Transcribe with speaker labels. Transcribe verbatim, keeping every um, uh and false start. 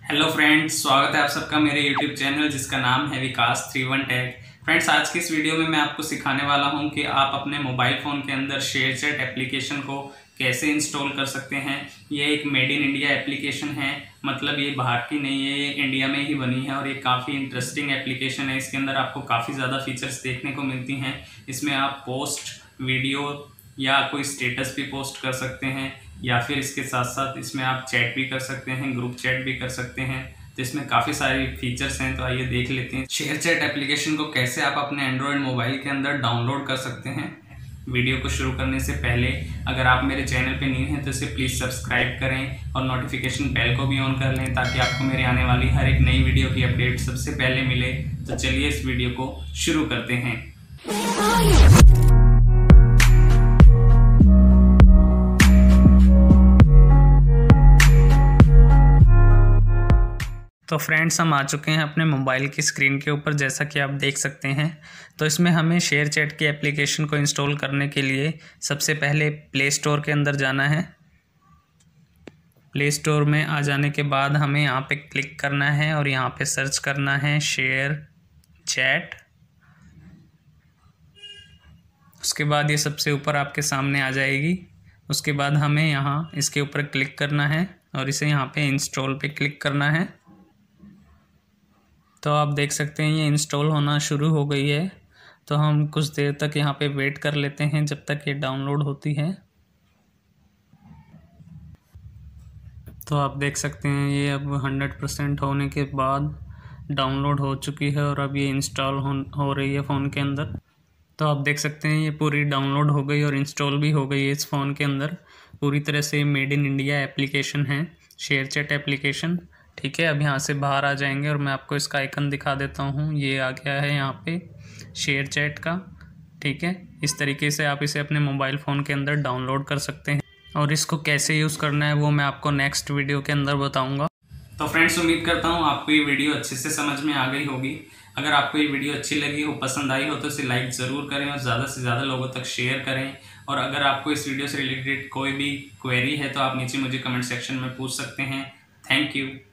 Speaker 1: Hello friends, स्वागत है आप सबका मेरे यूट्यूब चैनल जिसका नाम है Vikas three one tech. Friends, आज की इस वीडियो में मैं आपको सिखाने वाला हूं कि आप अपने मोबाइल फ़ोन के अंदर शेयरचैट एप्लीकेशन को कैसे इंस्टॉल कर सकते हैं। ये एक मेड इन इंडिया एप्लीकेशन है, मतलब ये बाहर की नहीं है, ये इंडिया में ही बनी है और ये काफ़ी इंटरेस्टिंग एप्लीकेशन है। इसके अंदर आपको काफ़ी ज़्यादा फीचर्स देखने को मिलती हैं। इसमें आप पोस्ट, वीडियो या कोई स्टेटस भी पोस्ट कर सकते हैं, या फिर इसके साथ साथ इसमें आप चैट भी कर सकते हैं, ग्रुप चैट भी कर सकते हैं। तो इसमें काफ़ी सारे फीचर्स हैं, तो आइए देख लेते हैं शेयर चैट एप्लीकेशन को कैसे आप अपने एंड्रॉयड मोबाइल के अंदर डाउनलोड कर सकते हैं। वीडियो को शुरू करने से पहले अगर आप मेरे चैनल पे न्यू हैं तो इसे प्लीज़ सब्सक्राइब करें और नोटिफिकेशन बेल को भी ऑन कर लें ताकि आपको मेरे आने वाली हर एक नई वीडियो की अपडेट सबसे पहले मिले। तो चलिए इस वीडियो को शुरू करते हैं। तो फ्रेंड्स, हम आ चुके हैं अपने मोबाइल की स्क्रीन के ऊपर, जैसा कि आप देख सकते हैं। तो इसमें हमें शेयर चैट की एप्लीकेशन को इंस्टॉल करने के लिए सबसे पहले प्ले स्टोर के अंदर जाना है। प्ले स्टोर में आ जाने के बाद हमें यहाँ पे क्लिक करना है और यहाँ पे सर्च करना है शेयर चैट। उसके बाद ये सबसे ऊपर आपके सामने आ जाएगी। उसके बाद हमें यहाँ इसके ऊपर क्लिक करना है और इसे यहाँ पे इंस्टॉल पे क्लिक करना है। तो आप देख सकते हैं ये इंस्टॉल होना शुरू हो गई है। तो हम कुछ देर तक यहाँ पे वेट कर लेते हैं जब तक ये डाउनलोड होती है। तो आप देख सकते हैं ये अब हंड्रेड परसेंट होने के बाद डाउनलोड हो चुकी है और अब ये इंस्टॉल हो हो रही है फ़ोन के अंदर। तो आप देख सकते हैं ये पूरी डाउनलोड हो गई और इंस्टॉल भी हो गई है इस फ़ोन के अंदर। पूरी तरह से मेड इन इंडिया एप्लीकेशन है, शेयर चैट एप्लीकेशन। ठीक है, अब यहाँ से बाहर आ जाएंगे और मैं आपको इसका आइकन दिखा देता हूँ। ये आ गया है यहाँ पे शेयर चैट का। ठीक है, इस तरीके से आप इसे अपने मोबाइल फ़ोन के अंदर डाउनलोड कर सकते हैं और इसको कैसे यूज़ करना है वो मैं आपको नेक्स्ट वीडियो के अंदर बताऊँगा। तो फ्रेंड्स, उम्मीद करता हूँ आपको ये वीडियो अच्छे से समझ में आ गई होगी। अगर आपको ये वीडियो अच्छी लगी हो, पसंद आई हो, तो इसे लाइक ज़रूर करें और ज़्यादा से ज़्यादा लोगों तक शेयर करें। और अगर आपको इस वीडियो से रिलेटेड कोई भी क्वेरी है तो आप नीचे मुझे कमेंट सेक्शन में पूछ सकते हैं। Thank you.